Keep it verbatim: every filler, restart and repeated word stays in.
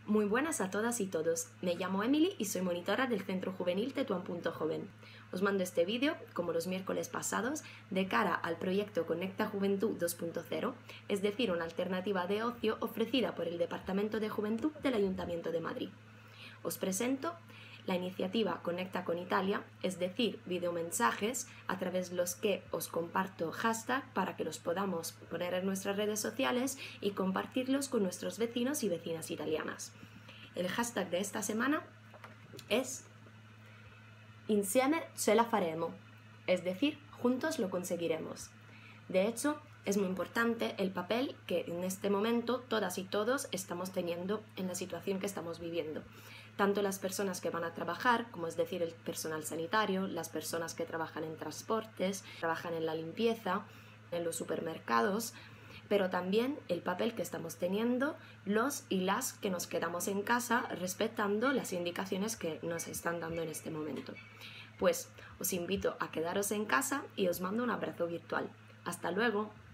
Muy buenas a todas y todos, me llamo Emily y soy monitora del Centro Juvenil Tetuán Punto Joven. Os mando este vídeo, como los miércoles pasados, de cara al proyecto Conecta Juventud dos punto cero, es decir, una alternativa de ocio ofrecida por el Departamento de Juventud del Ayuntamiento de Madrid. Os presento la iniciativa Conecta con Italia, es decir, videomensajes a través de los que os comparto hashtag para que los podamos poner en nuestras redes sociales y compartirlos con nuestros vecinos y vecinas italianas. El hashtag de esta semana es Insieme ce la faremo, es decir, juntos lo conseguiremos. De hecho, es muy importante el papel que en este momento todas y todos estamos teniendo en la situación que estamos viviendo. Tanto las personas que van a trabajar, como es decir el personal sanitario, las personas que trabajan en transportes, trabajan en la limpieza, en los supermercados, pero también el papel que estamos teniendo los y las que nos quedamos en casa respetando las indicaciones que nos están dando en este momento. Pues os invito a quedaros en casa y os mando un abrazo virtual. ¡Hasta luego!